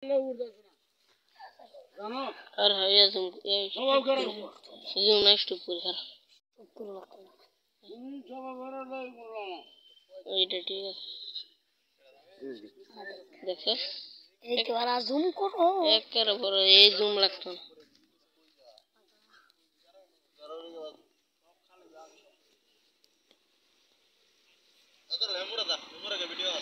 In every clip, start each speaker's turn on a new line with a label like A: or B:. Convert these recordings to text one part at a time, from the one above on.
A: আর হাইয়া zoom zoom next উপর sir এইটা ঠিক আছে দেখো এই তো আর জুম করো একেবারে বড় এই জুম লাগতো না अगर मेमोरा था मेमोरा का वीडियो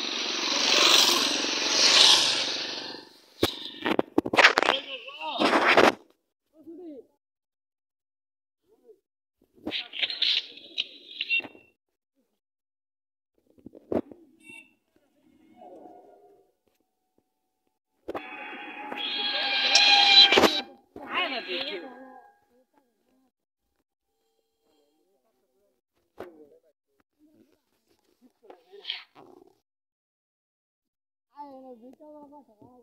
A: आए ना देखिए आए ना बेटा बाबा सवाल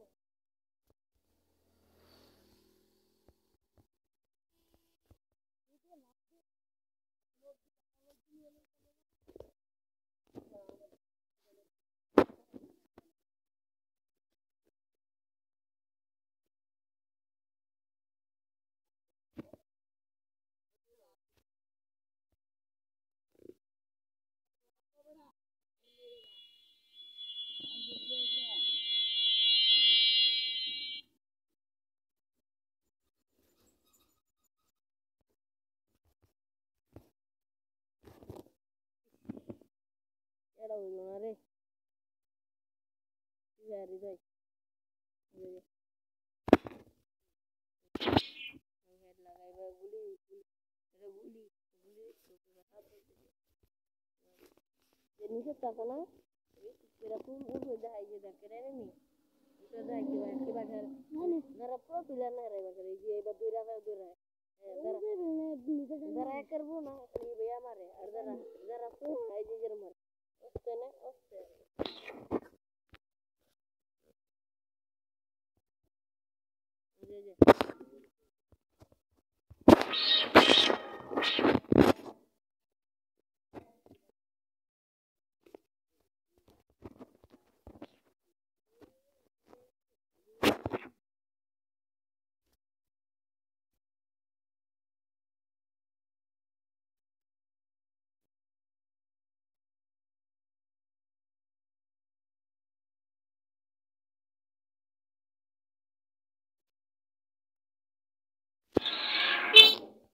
A: एड़ा बोलो ना रे यार इधर हेड लगाइबा गुली এটা গুলি গুলি যে নিচে টাকা না এরকম উপরে দেখাই যে দেখে রে নি এটা দেখাই কি বাজার যারা প্রপিলার না রে বাজার এই যে এবার দুই রাখা যারা করবো না এই ভাই আমারে আর যারা যারা তো এই যে মারে ওস্তে না ওস্তে